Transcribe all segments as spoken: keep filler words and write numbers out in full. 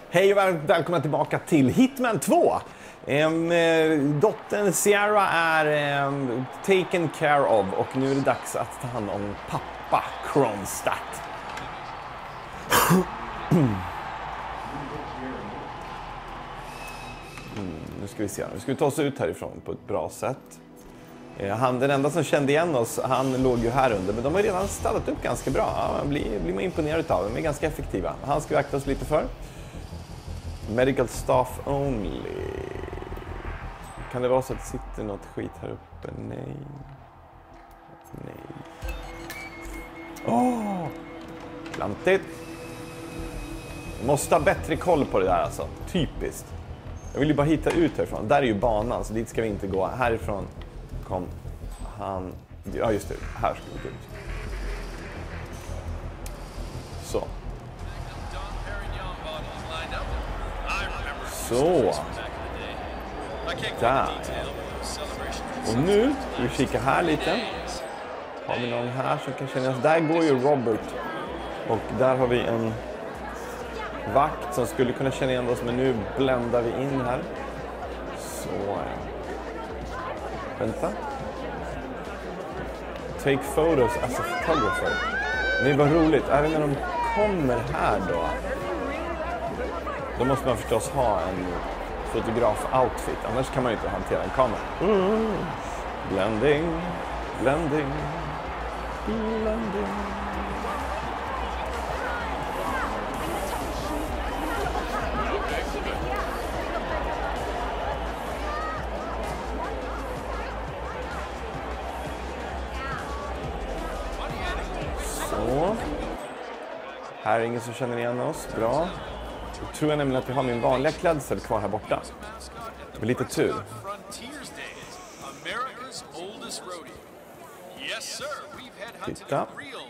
Hej och välkomna tillbaka till Hitman två. Um, dottern Sierra är um, taken care of och nu är det dags att ta hand om pappa Kronstadt. mm, nu ska vi se. Nu ska vi ta oss ut härifrån på ett bra sätt. Han, den enda som kände igen oss, han låg ju här under. Men de har redan städat upp ganska bra. Ja, man blir, blir man imponerad av dem. De är ganska effektiva. Han ska vi akta oss lite för. Medical staff only. Kan det vara så att det sitter något skit här uppe? Nej. Nej. Åh! Oh, klantigt. Måste ha bättre koll på det där alltså. Typiskt. Jag vill ju bara hitta ut härifrån. Där är ju banan, så dit ska vi inte gå. Härifrån kom han... Ja, just det. Här ska vi gå ut. Så. Så. Där. Och nu ska vi kika här lite. Har vi någon här som kan kännas? Där går ju Robert. Och där har vi en vakt som skulle kunna känna igen oss. Men nu bländar vi in här. Så. Vänta. Take photos as a photographer. Nej, vad roligt. Är det när de kommer här då? Då måste man förstås ha en fotograf-outfit. Annars kan man ju inte hantera en kamera. Mm. Blending, blending, blending. Så. Här är ingen som känner igen oss. Bra. Jag tror jag nämligen att jag har min vanliga klädsel kvar här borta. Med lite tur. Titta.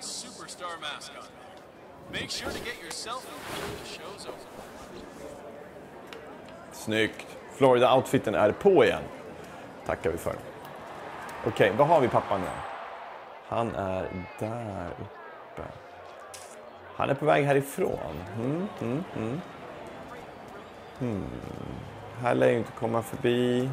Snyggt. Florida-outfiten är på igen. Tackar vi för. Okej, okay, vad har vi pappan nu? Han är där uppe. Han är på väg härifrån. Mm, mm, mm. Hmm. Här lär ju inte komma förbi.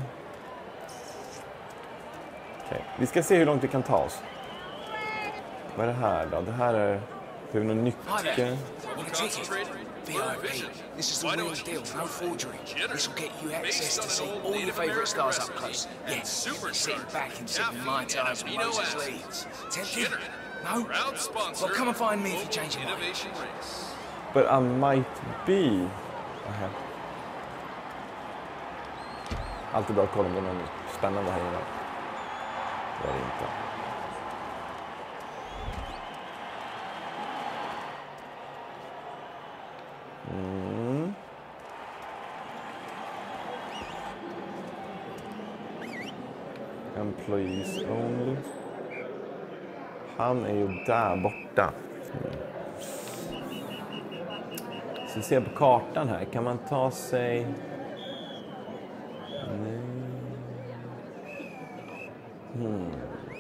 Okay. Vi ska se hur långt vi kan ta oss. Vad är det här då? Det här är... Det är någon nyckel. V I P. This is the real deal, no forgery. This will get you access to see all your favourite stars up close. Yeah, sitting back and sipping Mai Tais with Moses Leeds. Tempted? No? Well, come and find me if you change your mind. But I might be... Okay. Alltid bra att kolla om det är något spännande här inne. Det är det inte. Mm. Employees only. Han är ju där borta. Mm. Så vi ser på kartan här. Kan man ta sig... Nej. Hmm.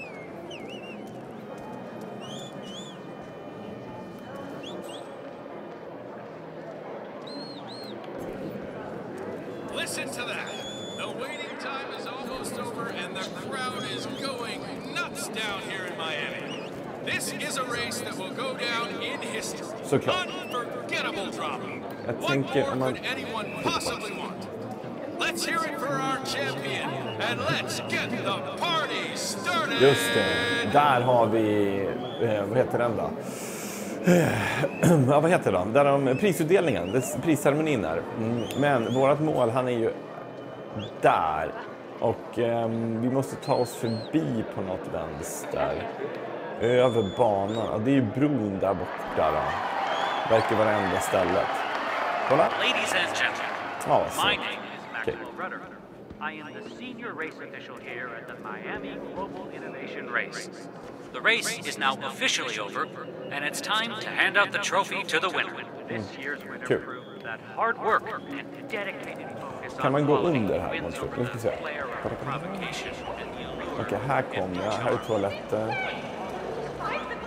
Listen to that. The waiting time is almost over and the crowd is going nuts down here in Miami. This is a race that will go down in history. Såklart. Unforgettable drama. Jag What tänker more om man... could anyone possibly want? Let's hear it for our champion and let's get the party started. Just det. Där har vi... Eh, vad heter den då? Eh, ja, vad heter den? Där har de prisutdelningen. Det, prisceremonin är. Mm, men vårat mål, han är ju där. Och eh, vi måste ta oss förbi på något vänster. Över banan. Ja, det är ju bron där borta då. Verkar vara det enda stället. Kolla. Ladies and gentlemen, Ja, my name is Maxwell Rudder. I am the senior race official here at the Miami Global Innovation Race. The race is now officially over, and it's time to hand out the trophy to the winner. This year's winner Kul. proved that hard work and dedicated focus Kan man on gå quality under här? wins Nu over ska vi the se. flair of provocation and the allure. Okej, här kommer jag. Här är toaletter.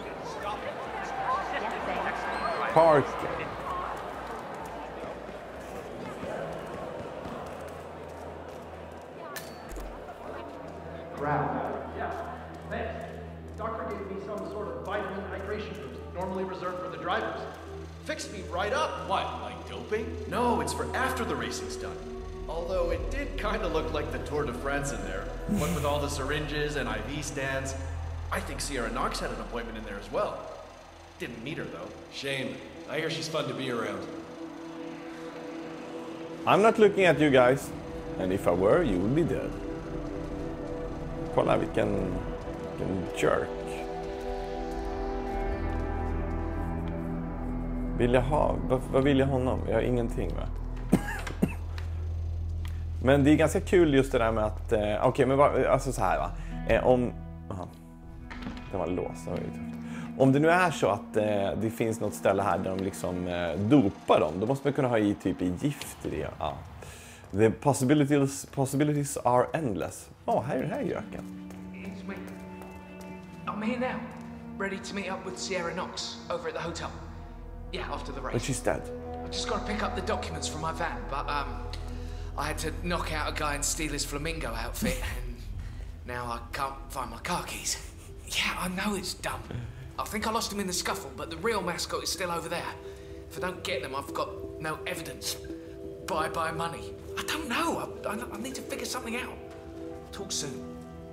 Parken. drivers. Fixed me right up. What, like doping? No, it's for after the racing's done. Although it did kind of look like the Tour de France in there. What with all the syringes and I V stands. I think Sierra Knox had an appointment in there as well. Didn't meet her though. Shame. I hear she's fun to be around. I'm not looking at you guys. And if I were, you would be dead. Kolla vilken, vilken jerk. Vill jag ha? Vad, vad vill jag honom? Jag har ingenting va? Men det är ganska kul just det där med att... Eh, Okej, okay, men va, alltså så här va. Eh, om... Aha, det var en lås, det var ju tufft. Om det nu är så att eh, det finns något ställe här där de liksom eh, dopar dem, då måste man kunna ha i typ i gift i det. Ja. The possibilities, possibilities are endless. Åh, oh, här är den här göken. It's me. I'm here now, ready to meet up with Sierra Knox over at the hotel. Yeah, after the race. But she's dead. I just got to pick up the documents from my van, but um, I had to knock out a guy and steal his flamingo outfit, and now I can't find my car keys. Yeah, I know it's dumb. I think I lost them in the scuffle, but the real mascot is still over there. If I don't get them, I've got no evidence. Bye-bye money. I don't know. I, I, I need to figure something out. Talk soon.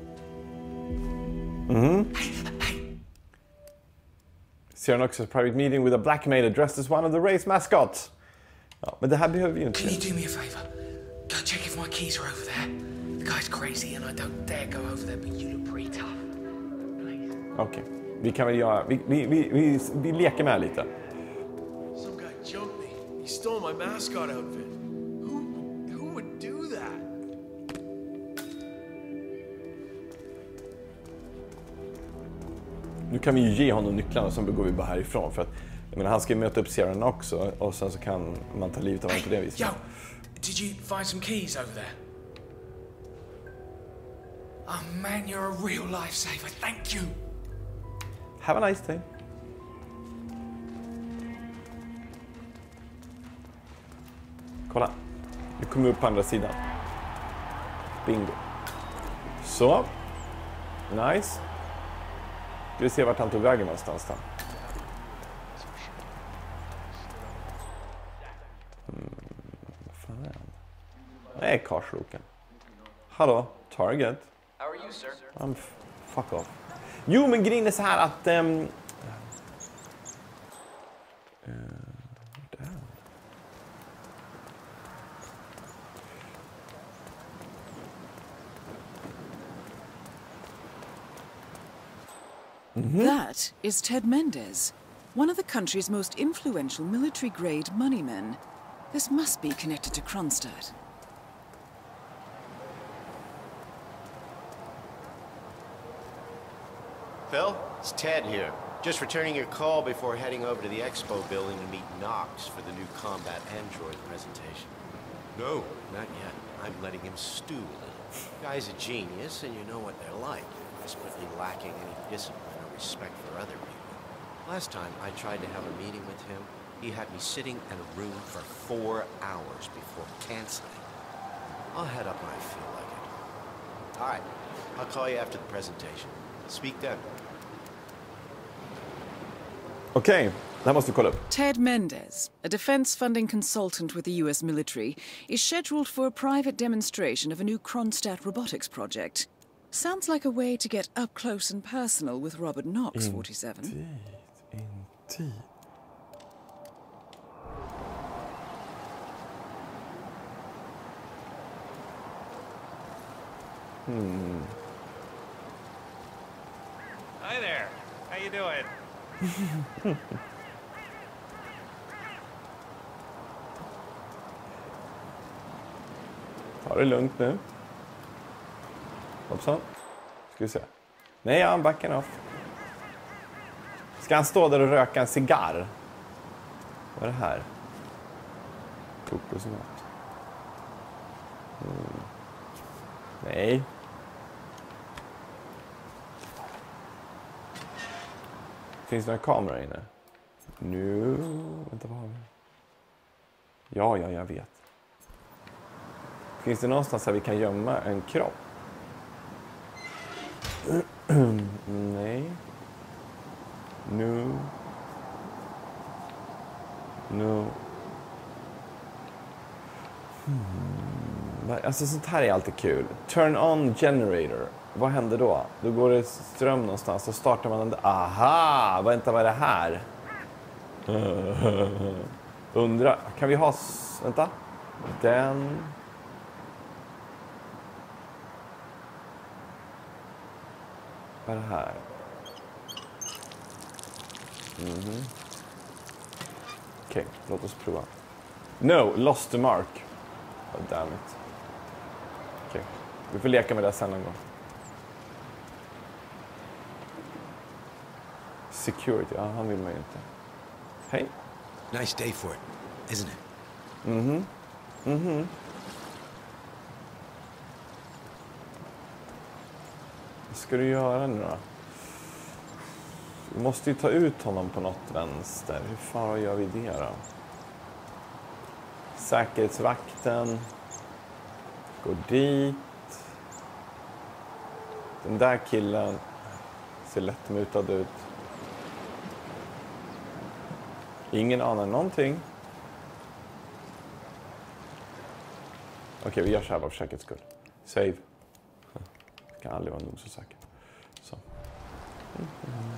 Mm-hmm. Hey, hey. Sierra Knox has a private meeting with a blackmailer dressed as one of the race mascots. Ja, men det här behöver vi ju inte. Can you do me a favor? Go check if my keys are over there. The guy's crazy and I don't dare go over there, but you look pretty tough. Please. Okej, okay. Vi kan väl göra... Vi, vi, vi, vi, vi leker med lite. Some guy jumped me. He stole my mascot outfit. Who, who would do that? Nu kan vi ju ge honom nycklarna och sen går vi bara härifrån. För att, jag menar, han ska ju möta upp Sierra Knox och, och sen så kan man ta livet av honom på det viset. Yo, did you find some keys over there? Oh man, you're a real lifesaver. Thank you. Have a nice day. Kolla. Nu kommer vi upp på andra sidan. Bingo. Så. Nice. Ska vi se vart han tog vägen någonstans då. Mm, vad fan är han? Nej, karsloken. Hallå, Target. How are you, sir? I'm f- fuck off. Jo, men grejen är så här att... Um, uh, Mm-hmm. That is Ted Mendez, one of the country's most influential military-grade moneymen. This must be connected to Kronstadt. Phil, it's Ted here. Just returning your call before heading over to the expo building to meet Knox for the new combat android presentation. No, not yet. I'm letting him stew a little. Guy's a genius, and you know what they're like. Desperately lacking any discipline or respect for other people. Last time I tried to have a meeting with him, he had me sitting in a room for four hours before canceling. I'll head up when I feel like it. All right, I'll call you after the presentation. Speak then. Okej, okay, det här måste vi kolla upp. Ted Mendez, a defense funding consultant with the U S military, is scheduled for a private demonstration of a new Kronstadt robotics project. Sounds like a way to get up close and personal with Robert Knox, forty-seven. Indeed, indeed. Hmm. Hi there. How you doing? Ta det lugnt nu. Hoppsan. Ska vi se. Nej, han backar off. Ska han stå där och röka en cigarr? Vad är det här? Kokosnöt. Mm. Nej. Finns det några kameror inne? Nu, vänta, vad har vi? Ja, ja, jag vet. Finns det någonstans där vi kan gömma en kropp? Nej. Nu. No. Hmm. Alltså sånt här är alltid kul. Turn on generator. Vad händer då? Då går det ström någonstans. Så startar man den. Aha! Vänta, vad är det här? Undra. Kan vi ha... Vänta. Den... Vad är det här? Mhm. Okej, okay, låt oss prova. No, lost the mark. Oh, damn it. Okej, okay. Vi får leka med det sen en gång. Security, ja, han vill man ju inte. Hej. Nice day for it, isn't it? Mhm. Mhm. Vad ska du göra nu då? Vi måste ju ta ut honom på något vänster. Hur fan gör vi det då? Säkerhetsvakten. Går dit. Den där killen ser lättmutad ut. Ingen anar någonting. Okej, vi gör så här bara för säkerhets skull. Save. Det kan aldrig vara nog så säkert. Så. Mm.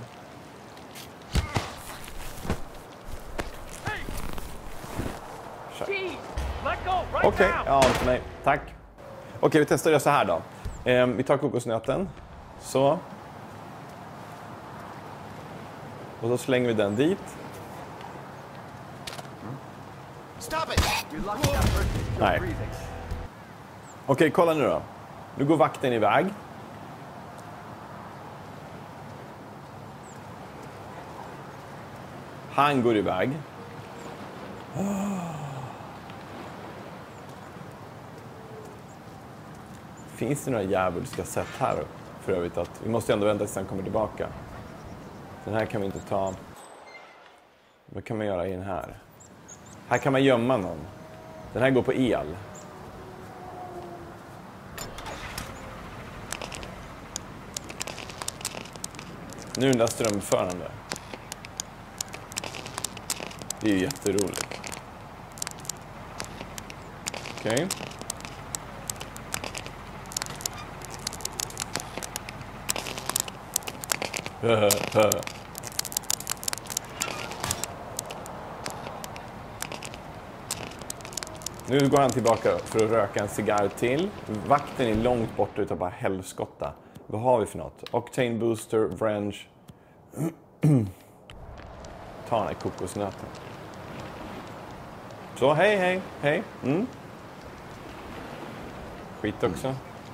Okej, okay. Ja, inte mig. Tack. Okej, okay, vi testar det så här då. Eh, vi tar kokosnöten. Så. Och så slänger vi den dit. Nej. Okej, okay, kolla nu då. Nu går vakten iväg. Han går iväg. Finns det några djävulska sätt här för övrigt att vi måste ändå vänta tills han kommer tillbaka. Den här kan vi inte ta. Vad kan man göra i den här? Här kan man gömma någon. Den här går på el. Nu är den där strömförande. Det är ju jätteroligt. Okej. Okay. Nu går han tillbaka för att röka en cigarr till. Vakten är långt borta utav bara helskotta. Vad har vi för något? Octane booster, wrench. Ta den här kokosnöten. Så, hej, hej, hej. Mm. Skit också.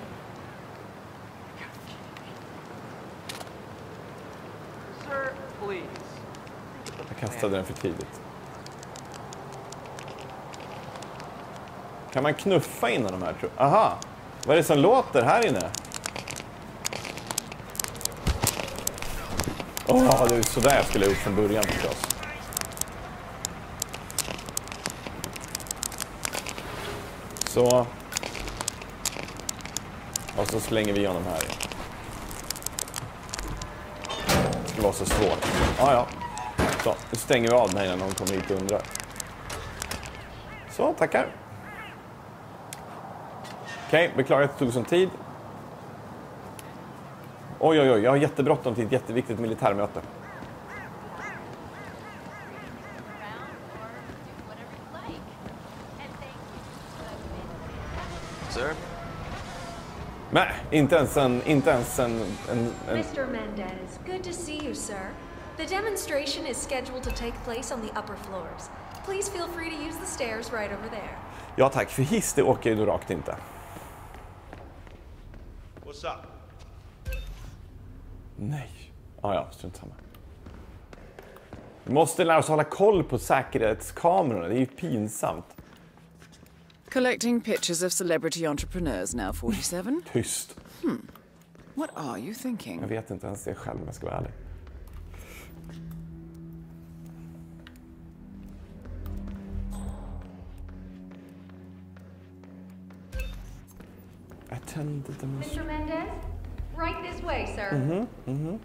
Sir, please. Jag kastade den för tidigt. Kan man knuffa innan de här, tror jag? Aha! Vad är det som låter här inne? Åh, oh, det är sådär jag skulle ha gjort från början förstås. Så. Och så slänger vi honom här. Det ska vara så svårt. Ah, ja. Så, nu stänger vi av den här innan någon kommer hit och undrar. Så, tackar. Okej, okay, beklagar att det tog sån tid. Oj, oj, oj, jag har jättebråttom till ett jätteviktigt militärmöte. Sir? Nej, inte ens en... Inte ens en, en, en... mister Mendez, good to see you, sir. The demonstration is scheduled to take place on the upper floors. Please feel free to use the stairs right over there. Ja tack, för hiss det åker ju då rakt inte. What's up? Nej. Ah, ja, strunt samma. Vi måste lära oss hålla koll på säkerhetskamerorna. Det är ju pinsamt. Collecting pictures of celebrity entrepreneurs now, forty-seven. Tyst. Hmm. What are you thinking? Jag vet inte ens det själv om jag ska vara ärlig. Attend the demonstration. mister Mendez, right this way, sir. Mhm, mhm.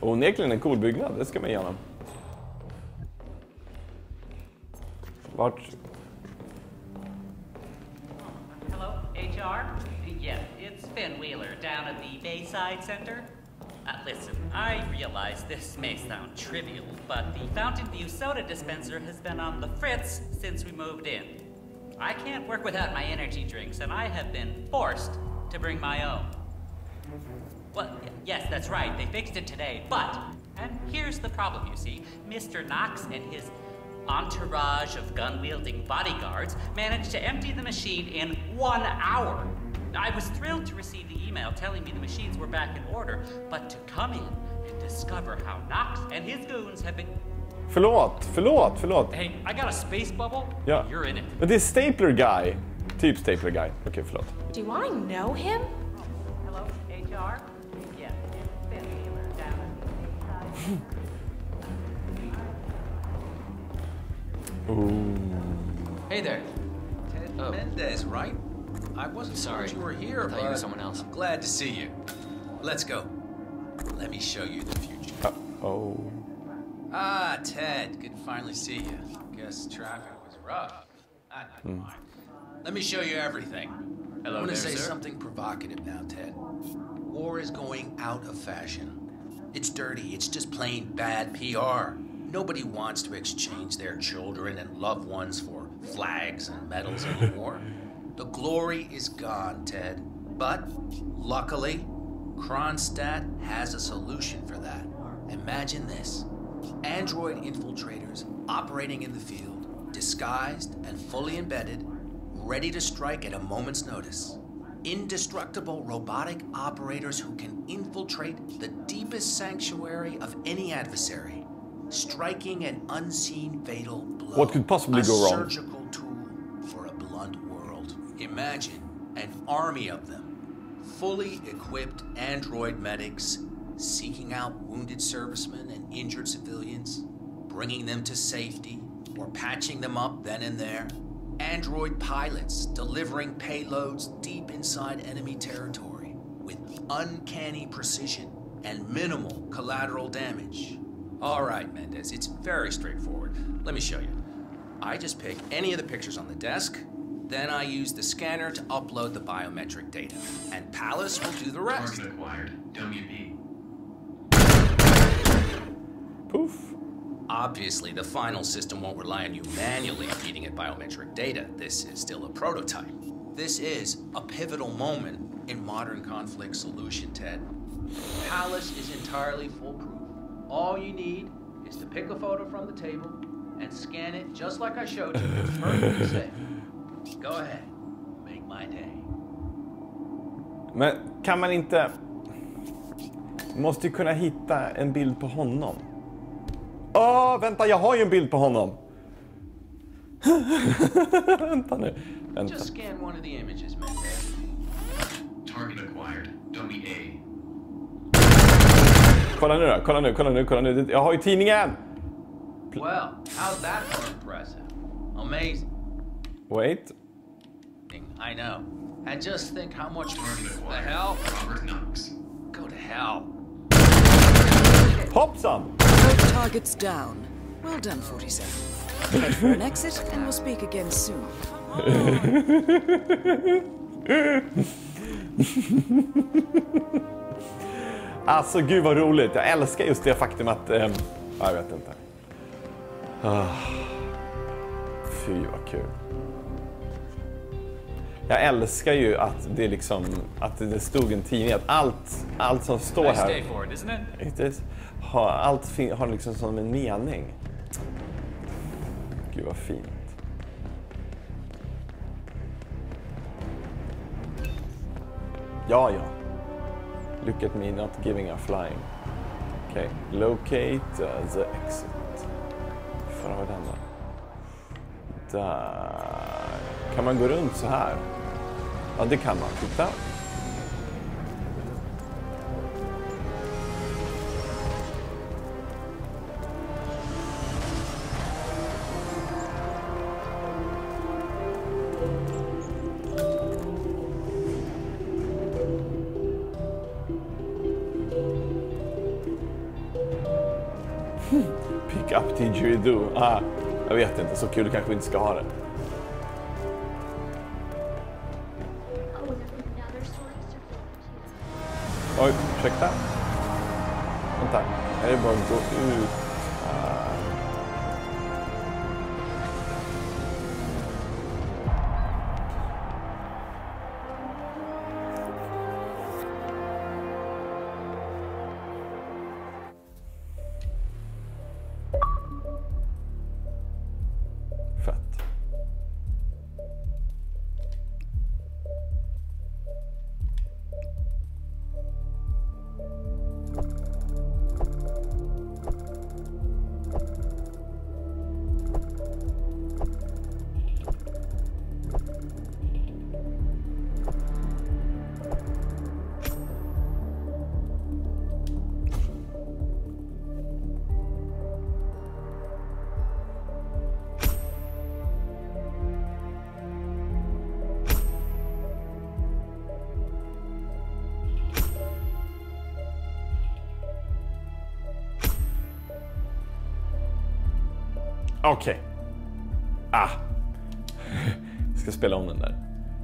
Onekligen en cool byggnad, det ska man gärna. Vart? Hello, H R? Yeah, it's Finn Wheeler down at the Bayside Center. Uh, listen, I realize this may sound trivial, but the Fountain View soda dispenser has been on the fritz since we moved in. I can't work without my energy drinks, and I have been forced to bring my own. Well, yes, that's right, they fixed it today, but, and here's the problem, you see, Mister Knox and his entourage of gun-wielding bodyguards managed to empty the machine in one hour. I was thrilled to receive the email telling me the machines were back in order, but to come in and discover how Knox and his goons have been... Förlåt, förlåt, förlåt. Hey, I got a space bubble. Ja. You're in it. Men det är Stapler Guy. Typ Stapler Guy. Okej, okay, förlåt. Do I know him? Hello, H R? Yeah, it's Finn Wheeler down at the Bayside. Ooh. Hey there. Ted oh. Mendez, right? I wasn't sorry you were here, I thought but you were someone else. I'm glad to see you. Let's go. Let me show you the future. Uh-oh. Ah, Ted, good to finally see you. Guess traffic was rough. I don't mind. Let me show you everything. Hello, I want to say sir? something provocative now, Ted. War is going out of fashion. It's dirty. It's just plain bad P R. Nobody wants to exchange their children and loved ones for flags and medals anymore. The glory is gone, Ted. But, luckily, Kronstadt has a solution for that. Imagine this. Android infiltrators operating in the field, disguised and fully embedded, ready to strike at a moment's notice. Indestructible robotic operators who can infiltrate the deepest sanctuary of any adversary, striking an unseen fatal blow. What could possibly a go wrong? A surgical tool for a blunt world. Imagine an army of them, fully equipped android medics seeking out wounded servicemen and injured civilians, bringing them to safety or patching them up then and there. Android pilots delivering payloads deep inside enemy territory with uncanny precision and minimal collateral damage. All right, Mendez, it's very straightforward. Let me show you. I just pick any of the pictures on the desk, then I use the scanner to upload the biometric data, and Palace will do the rest. Target acquired. W P. Poof. Obviously, the final system won't rely on you manually feeding it biometric data. This is still a prototype. This is a pivotal moment in modern conflict solution, Ted. Palace is entirely foolproof. All you need is to pick a photo from the table and scan it just like I showed you. It's perfectly safe. Go ahead. Make my day. Men kan man inte... Måste ju kunna hitta en bild på honom. Åh, oh, vänta, jag har ju en bild på honom. Vänta nu. Vänta. Just scan one of the images, man. Target acquired. Dummy A. Kolla nu då, kolla nu, kolla nu, kolla nu. Jag har ju tidningen. Well, how's that for impressive? Amazing. Wait. I know. And just think how much the hell? Robert Knox. Go to hell. Hoppsan! Both targets down. Well done, forty-seven. Head for an exit and we'll speak again soon. Alltså gud vad roligt. Jag älskar just det faktum att... Eh, jag vet inte. Ah, fy vad kul. Jag älskar ju att det liksom att det stod en tidning att allt allt som står här Nice day for it, isn't it? It is, har allt har liksom som en mening. Gud vad fint. Ja ja. Look at me not giving a flying. Okay, locate uh, the exit. Fan vad den där. Där. Kan man gå runt så här? Ja, det kan man. Titta. Pick up didgeridoo. Ah, jag vet inte, så kul, du kanske inte ska ha det. Oj, ursäkta. Vänta, är det bara att gå ut? Ah. Fett. Okej. Okay. Ah. Jag ska spela om den där.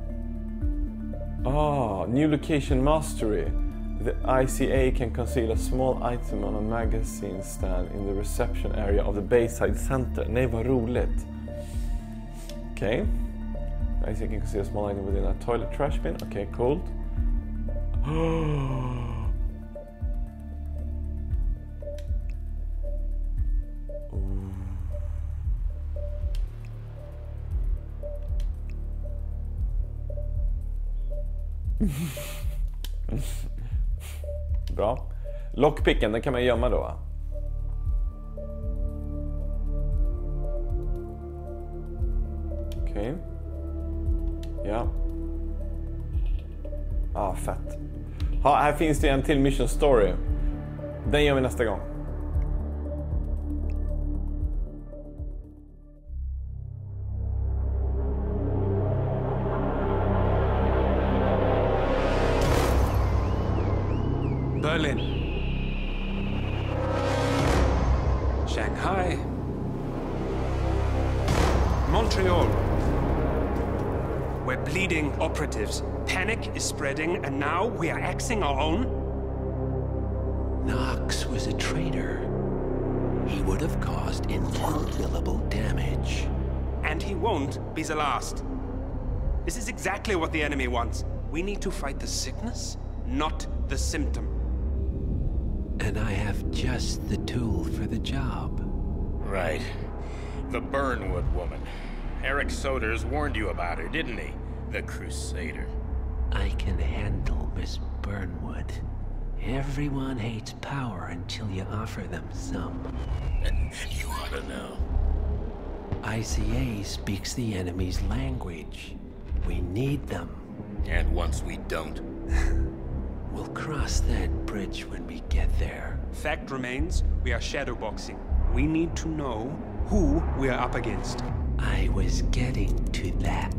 Ah, new location mastery. The I C A can conceal a small item on a magazine stand in the reception area of the Bayside Center. Nej, vad roligt. Okej. Okay. I C A can conceal a small item within a toilet trash bin. Okej, okay, coolt. Bra. Lockpicken, den kan man gömma då, va? Okej. Okay. Ja. Ah, fett. Ja, här finns det en till mission story. Den gör vi nästa gång. Berlin, Shanghai, Montreal. We're bleeding operatives. Panic is spreading, and now we are axing our own? Knox was a traitor. He would have caused incalculable damage. And he won't be the last. This is exactly what the enemy wants. We need to fight the sickness, not the symptom. And I have just the tool for the job. Right. The Burnwood woman. Eric Soders warned you about her, didn't he? The Crusader. I can handle Miss Burnwood. Everyone hates power until you offer them some. You ought to know. I C A speaks the enemy's language. We need them. And once we don't? We'll cross that bridge when we get there. Fact remains, we are shadowboxing. We need to know who we are up against. I was getting to that.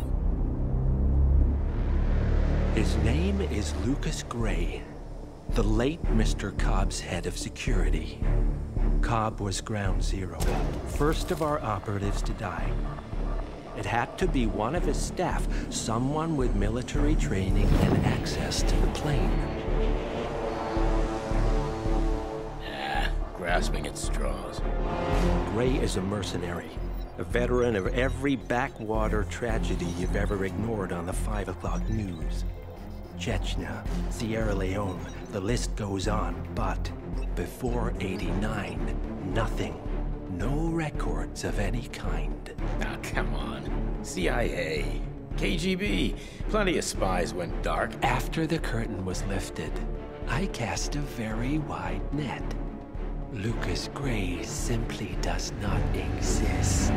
His name is Lucas Gray, the late Mister Cobb's head of security. Cobb was ground zero, first of our operatives to die. It had to be one of his staff, someone with military training and access to the plane. Ah, grasping at straws. Gray is a mercenary, a veteran of every backwater tragedy you've ever ignored on the five o'clock news. Chechnya, Sierra Leone, the list goes on, but before eighty-nine, nothing. No records of any kind. Ah, come on. C I A, K G B, plenty of spies went dark. After the curtain was lifted, I cast a very wide net. Lucas Gray simply does not exist.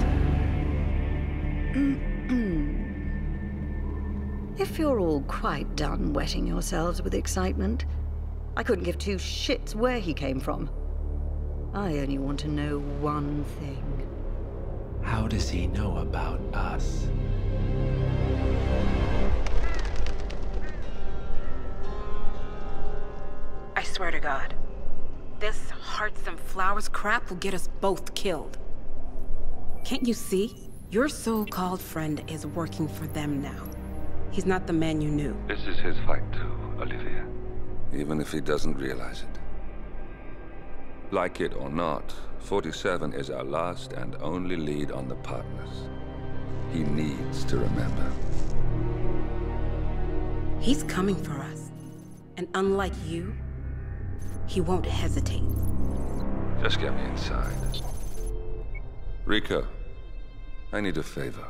If you're all quite done wetting yourselves with excitement, I couldn't give two shits where he came from. I only want to know one thing. How does he know about us? I swear to God, This hearts and flowers crap will get us both killed. Can't you see? Your so-called friend is working for them now. He's not the man you knew. This is his fight too, Olivia. Even if he doesn't realize it. Like it or not, forty-seven is our last and only lead on the partners. He needs to remember. He's coming for us. And unlike you, he won't hesitate. Just get me inside. Rico, I need a favor.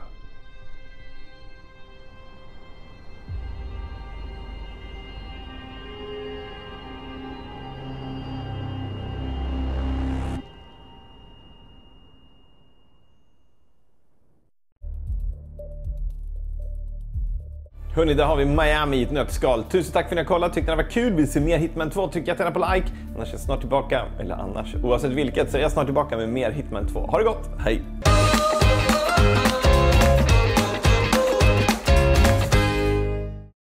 Hörrni, där har vi Miami i ett nötskal. Tusen tack för att ni har kollat. Tyckte ni det var kul? Vill se mer Hitman två? Tryck gärna på like. Annars är jag snart tillbaka. Eller annars, oavsett vilket, så är jag snart tillbaka med mer Hitman två. Ha det gott, hej!